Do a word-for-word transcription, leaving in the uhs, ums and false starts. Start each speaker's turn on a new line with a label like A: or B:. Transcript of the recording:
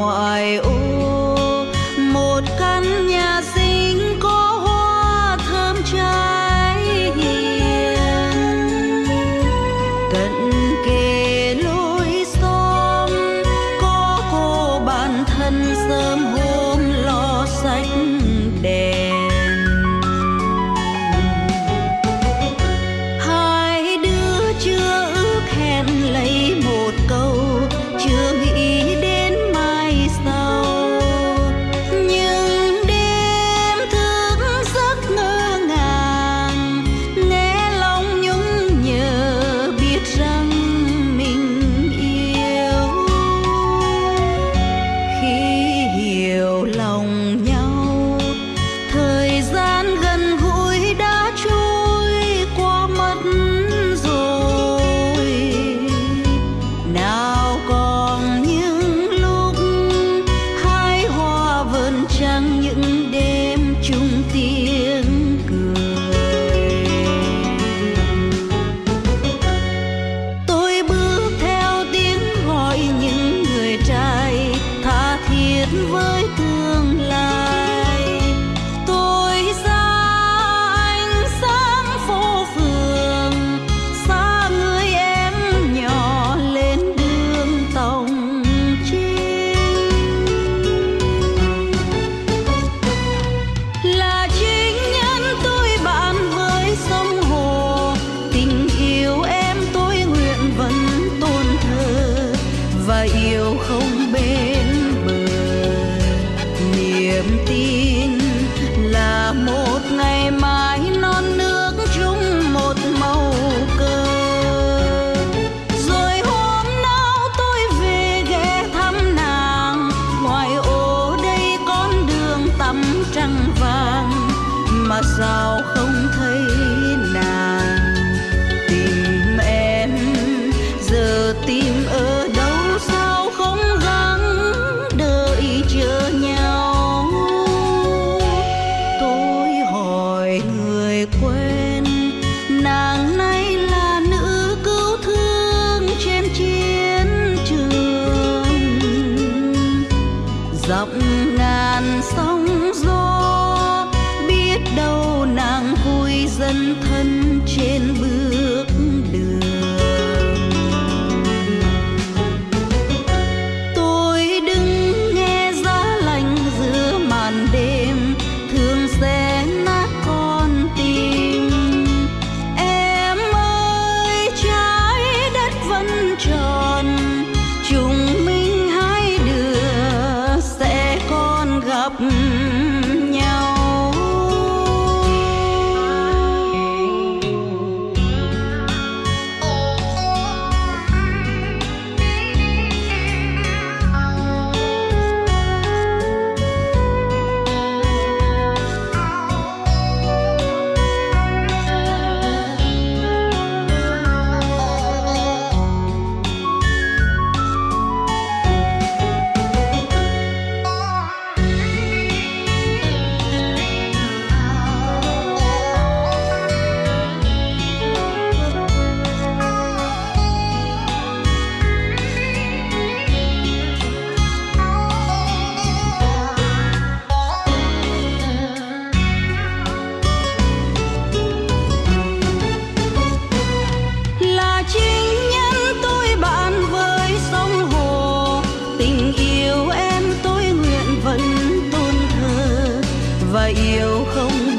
A: ngoại ô một căn nhà xinh có hoa thơm trái hiền, cận kề lối xóm có cô bạn thân sớm hôm lo sách đèn. Hai đứa chưa ước hẹn lấy một câu, chưa nghĩ đến mai sau, nhưng đêm thức giấc ngỡ ngàng, nghe lòng nhung nhớ biết rằng mình yêu. Khi hiểu lòng nhau, thời gian gần gũi đã trôi qua mất rồi. Nào còn những lúc hai hoa vườn trăng, những đêm chung tiếng cười. Tôi bước theo tiếng gọi những người trai tha thiết với tương lai. Tôi xa ánh sáng phố phường, xa người em nhỏ lên đường Tòng Trinh. Là chính nhân tôi bạn với sông hồ, tình yêu em tôi nguyện vẫn tôn thờ và yêu không bên bờ. Niềm tin là một ngày mai non nước chung một màu cờ. Rồi hôm nào tôi về ghé thăm nàng, ngoài ô đây con đường tắm trăng vàng, mà sao không thấy nàng. Tìm em giờ tìm ở đâu, sao không gắng đợi chờ nhau. Tôi hỏi người quen, nàng nay là nữ cứu thương trên chiến trường. Dọc ngàn sóng gió, biết đâu nàng vui dần thân trên bước đường. Tôi đứng nghe giá lạnh giữa màn đêm, thương sẽ nát con tim. Em ơi trái đất vẫn tròn, chúng mình hai đứa sẽ còn gặp nhau. Là chính nhân tôi bạn với sông hồ, tình yêu em tôi nguyện vẫn tôn thờ và yêu không